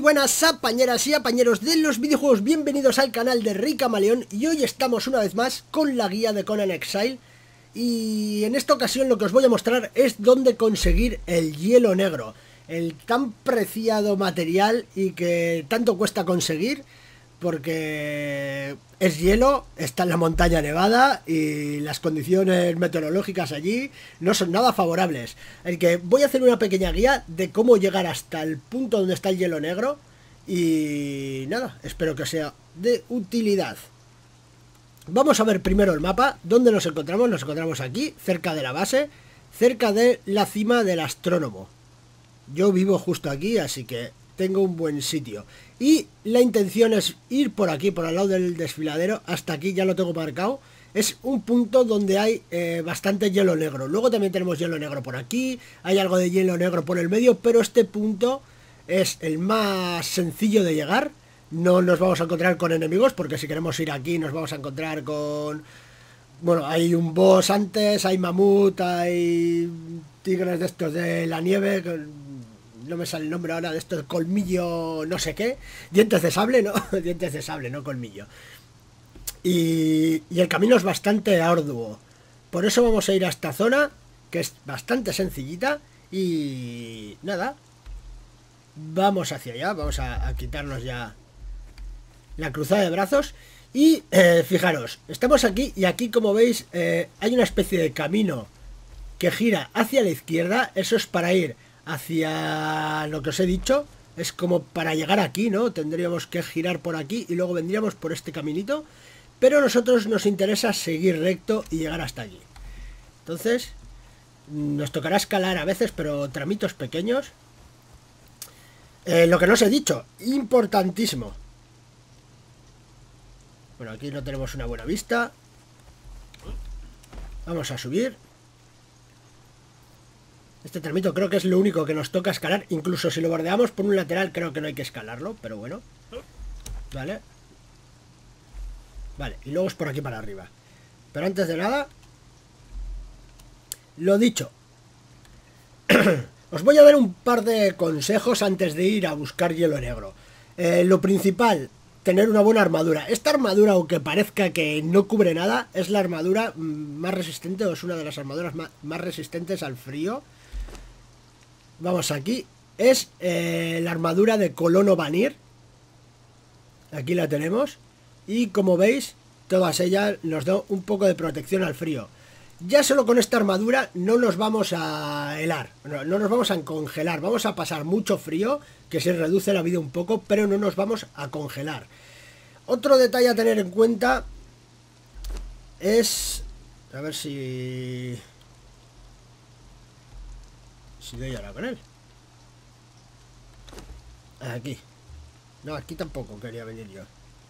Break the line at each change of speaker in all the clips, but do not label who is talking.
buenas apañeras y apañeros de los videojuegos, bienvenidos al canal de Ricamaleón. Y hoy estamos una vez más con la guía de Conan Exile. Y en esta ocasión lo que os voy a mostrar es dónde conseguir el hielo negro, el tan preciado material y que tanto cuesta conseguir, porque es hielo, está en la montaña nevada y las condiciones meteorológicas allí no son nada favorables. Así que voy a hacer una pequeña guía de cómo llegar hasta el punto donde está el hielo negro y nada, espero que sea de utilidad. Vamos a ver primero el mapa. ¿Dónde nos encontramos? Nos encontramos aquí, cerca de la base, cerca de la cima del astrónomo. Yo vivo justo aquí, así que tengo un buen sitio. Y la intención es ir por aquí, por al lado del desfiladero. Hasta aquí ya lo tengo marcado. Es un punto donde hay bastante hielo negro. Luego también tenemos hielo negro por aquí. Hay algo de hielo negro por el medio, pero este punto es el más sencillo de llegar. No nos vamos a encontrar con enemigos, porque si queremos ir aquí nos vamos a encontrar con... Bueno, hay un boss antes, hay mamut, hay tigres de estos de la nieve, no me sale el nombre ahora, de estos colmillo no sé qué, dientes de sable, ¿no? Dientes de sable, no colmillo. Y el camino es bastante arduo, por eso vamos a ir a esta zona, que es bastante sencillita, y nada, vamos hacia allá, vamos a quitarnos ya la cruzada de brazos. Y fijaros, estamos aquí y aquí, como veis, hay una especie de camino que gira hacia la izquierda. Eso es para ir hacia lo que os he dicho. Es como para llegar aquí, ¿no? Tendríamos que girar por aquí y luego vendríamos por este caminito. Pero a nosotros nos interesa seguir recto y llegar hasta allí. Entonces, nos tocará escalar a veces, pero tramitos pequeños. Lo que no os he dicho, importantísimo. Bueno, aquí no tenemos una buena vista. Vamos a subir. Este tramito creo que es lo único que nos toca escalar. Incluso si lo bordeamos por un lateral creo que no hay que escalarlo, pero bueno. Vale. Vale, y luego es por aquí para arriba. Pero antes de nada, lo dicho. Os voy a dar un par de consejos antes de ir a buscar hielo negro. Lo principal, tener una buena armadura. Esta armadura, aunque parezca que no cubre nada, es la armadura más resistente, o es una de las armaduras más resistentes al frío. Vamos aquí. Es la armadura de Colono Vanir. Aquí la tenemos. Y como veis, todas ellas nos dan un poco de protección al frío. Ya solo con esta armadura no nos vamos a helar, no nos vamos a congelar. Vamos a pasar mucho frío, que se reduce la vida un poco, pero no nos vamos a congelar. Otro detalle a tener en cuenta es... A ver si doy ahora con él. Aquí. No, aquí tampoco quería venir yo.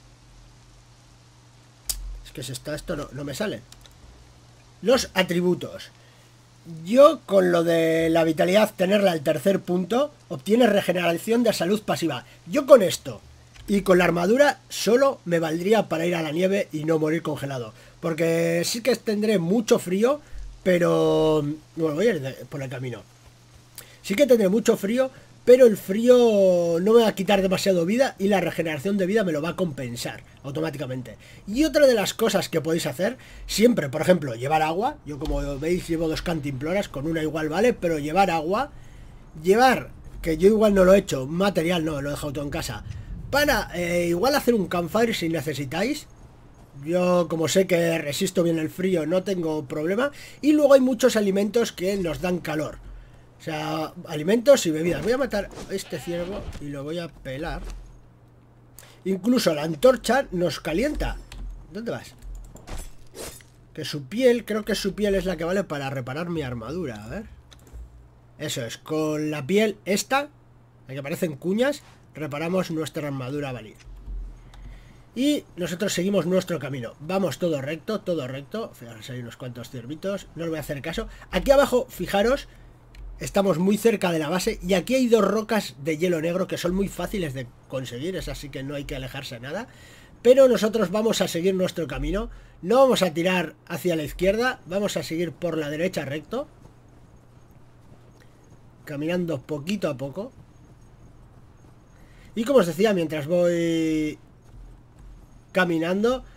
Es que si está esto no me sale. Los atributos. Yo con lo de la vitalidad, tenerla al tercer punto, obtienes regeneración de salud pasiva. Yo con esto y con la armadura solo me valdría para ir a la nieve y no morir congelado. Porque sí que tendré mucho frío, pero... Bueno, voy a ir por el camino. Sí que tendré mucho frío, pero el frío no me va a quitar demasiado vida y la regeneración de vida me lo va a compensar automáticamente. Y otra de las cosas que podéis hacer, siempre, por ejemplo, llevar agua. Yo, como veis, llevo 2 cantimploras, con una igual vale, pero llevar agua. Llevar, que yo igual no lo he hecho, material no, lo he dejado todo en casa, para igual hacer un campfire si necesitáis. Yo, como sé que resisto bien el frío, no tengo problema. Y luego hay muchos alimentos que nos dan calor. O sea, alimentos y bebidas. Voy a matar a este ciervo y lo voy a pelar. Incluso la antorcha nos calienta. ¿Dónde vas? Que su piel, creo que su piel es la que vale para reparar mi armadura. A ver. Eso es, con la piel esta, la que parecen cuñas, reparamos nuestra armadura Vanir. Y nosotros seguimos nuestro camino. Vamos todo recto, todo recto. Fijaros, hay unos cuantos ciervitos. No os voy a hacer caso. Aquí abajo, fijaros, estamos muy cerca de la base y aquí hay 2 rocas de hielo negro que son muy fáciles de conseguir, es así que no hay que alejarse nada. Pero nosotros vamos a seguir nuestro camino, no vamos a tirar hacia la izquierda, vamos a seguir por la derecha recto, caminando poquito a poco. Y como os decía, mientras voy caminando,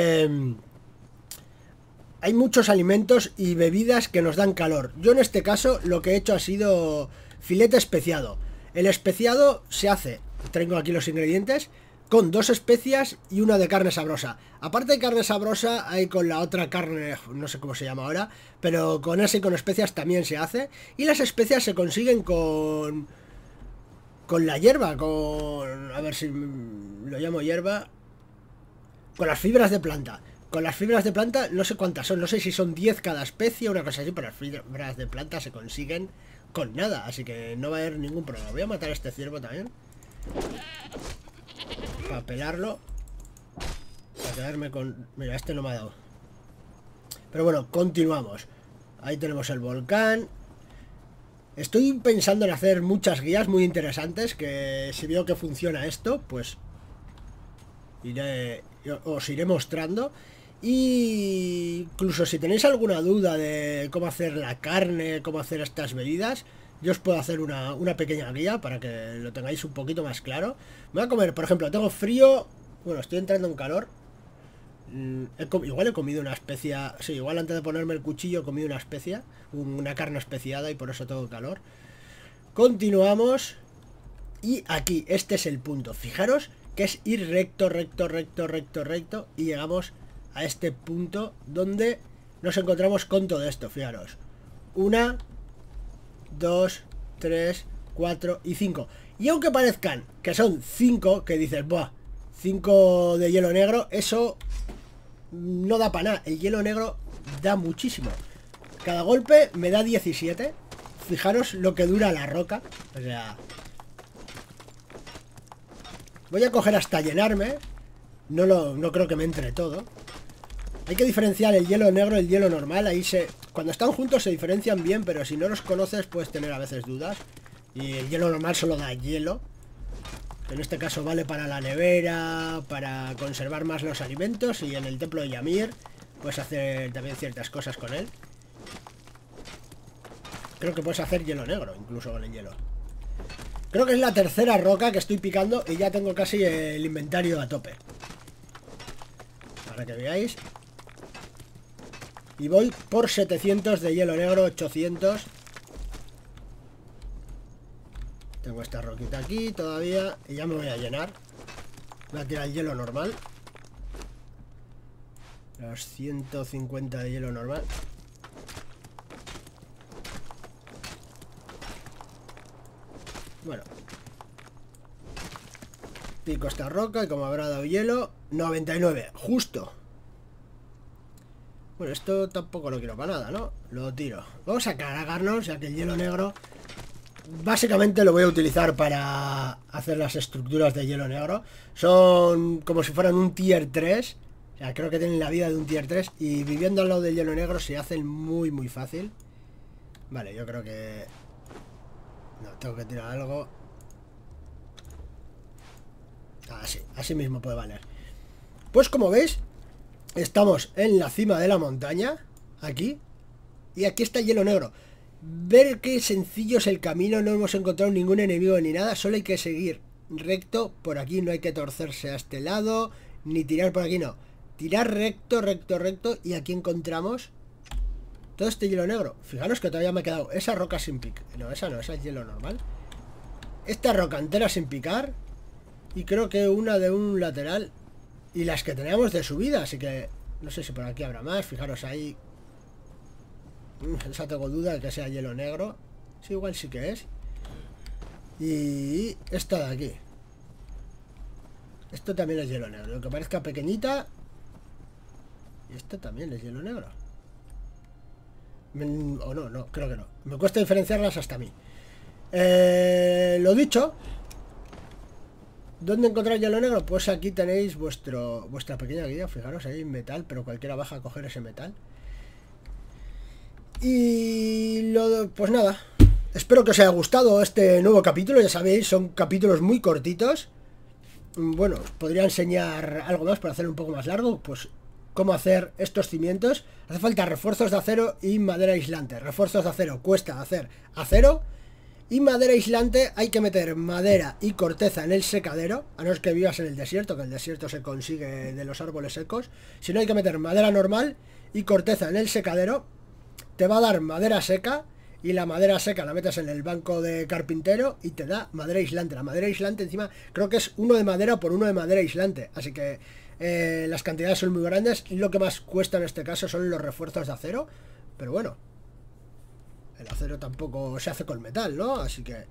hay muchos alimentos y bebidas que nos dan calor. Yo en este caso lo que he hecho ha sido filete especiado. El especiado se hace, tengo aquí los ingredientes, con 2 especias y una de carne sabrosa. Aparte de carne sabrosa, hay con la otra carne, no sé cómo se llama ahora, pero con esa y con especias también se hace. Y las especias se consiguen con la hierba, a ver si lo llamo hierba, con las fibras de planta. Con las fibras de planta no sé cuántas son, no sé si son 10 cada especie o una cosa así, pero las fibras de planta se consiguen con nada, así que no va a haber ningún problema. Voy a matar a este ciervo también, para pelarlo, para quedarme con... Mira, este no me ha dado. Pero bueno, continuamos. Ahí tenemos el volcán. Estoy pensando en hacer muchas guías muy interesantes, que si veo que funciona esto, pues os iré mostrando. Y incluso si tenéis alguna duda de cómo hacer la carne, cómo hacer estas bebidas, yo os puedo hacer una pequeña guía para que lo tengáis un poquito más claro. Me voy a comer, por ejemplo, tengo frío. Bueno, estoy entrando en calor. Igual he comido una especia. Sí, igual antes de ponerme el cuchillo he comido una especia, una carne especiada, y por eso tengo calor. Continuamos. Y aquí, este es el punto. Fijaros que es ir recto, recto, recto, recto, recto, y llegamos a este punto donde nos encontramos con todo esto. Fijaros, 1, 2, 3, 4 y 5. Y aunque parezcan que son 5, que dices, buah, 5 de hielo negro, eso no da para nada. El hielo negro da muchísimo. Cada golpe me da 17. Fijaros lo que dura la roca. O sea, voy a coger hasta llenarme. No creo que me entre todo. Hay que diferenciar el hielo negro y el hielo normal. Ahí cuando están juntos se diferencian bien, pero si no los conoces puedes tener a veces dudas. Y el hielo normal solo da hielo. En este caso vale para la nevera, para conservar más los alimentos. Y en el templo de Ymir puedes hacer también ciertas cosas con él. Creo que puedes hacer hielo negro, incluso con el hielo. Creo que es la tercera roca que estoy picando y ya tengo casi el inventario a tope. Para que veáis. Y voy por 700 de hielo negro, 800. Tengo esta roquita aquí todavía y ya me voy a llenar. Voy a tirar el hielo normal. Los 150 de hielo normal. Bueno, pico esta roca y como habrá dado hielo, 99, justo. Bueno, esto tampoco lo quiero para nada, ¿no? Lo tiro. Vamos a cargarnos, ya que el hielo negro básicamente lo voy a utilizar para hacer las estructuras de hielo negro. Son como si fueran un tier 3. O sea, creo que tienen la vida de un tier 3. Y viviendo al lado del hielo negro se hacen muy muy fácil. Vale, yo creo que... No, tengo que tirar algo. Así mismo puede valer. Pues como veis, estamos en la cima de la montaña, aquí. Y aquí está el hielo negro. Ver qué sencillo es el camino. No hemos encontrado ningún enemigo ni nada. Solo hay que seguir recto por aquí. No hay que torcerse a este lado, ni tirar por aquí, no. Tirar recto, recto, recto. Y aquí encontramos todo este hielo negro. Fijaros que todavía me ha quedado esa roca sin picar. No, esa es hielo normal. Esta roca entera sin picar. Y creo que una de un lateral. Y las que teníamos de subida. Así que no sé si por aquí habrá más. Fijaros ahí. Esa tengo duda de que sea hielo negro. Sí, igual sí que es. Y esta de aquí. Esto también es hielo negro. Lo que parezca pequeñita. Y esto también es hielo negro. O no, creo que no. Me cuesta diferenciarlas hasta a mí. Lo dicho. ¿Dónde encontrar hielo negro? Pues aquí tenéis vuestra pequeña guía. Fijaros, ahí metal, pero cualquiera baja a coger ese metal. Y pues nada. Espero que os haya gustado este nuevo capítulo. Ya sabéis, son capítulos muy cortitos. Bueno, os podría enseñar algo más para hacerlo un poco más largo. Pues cómo hacer estos cimientos. Hace falta refuerzos de acero y madera aislante. Refuerzos de acero cuesta hacer acero. Y madera aislante, hay que meter madera y corteza en el secadero, a no ser que vivas en el desierto, que el desierto se consigue de los árboles secos. Si no, hay que meter madera normal y corteza en el secadero. Te va a dar madera seca, y la madera seca la metes en el banco de carpintero y te da madera aislante. La madera aislante encima creo que es 1 de madera por 1 de madera aislante, así que las cantidades son muy grandes, y lo que más cuesta en este caso son los refuerzos de acero. Pero bueno, el acero tampoco se hace con metal, ¿no? Así que...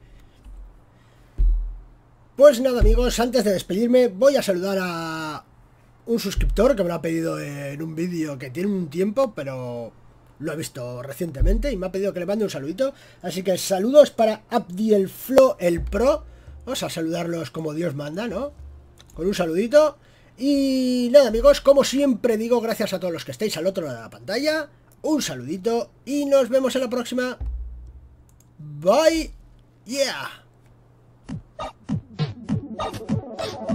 Pues nada, amigos, antes de despedirme voy a saludar a un suscriptor que me lo ha pedido en un vídeo que tiene un tiempo, pero lo he visto recientemente y me ha pedido que le mande un saludito. Así que saludos para Abdielflo el Pro. Vamos a saludarlos como Dios manda, ¿no? Con un saludito. Y nada, amigos, como siempre digo, gracias a todos los que estáis al otro lado de la pantalla. Un saludito y nos vemos en la próxima. Bye. Yeah.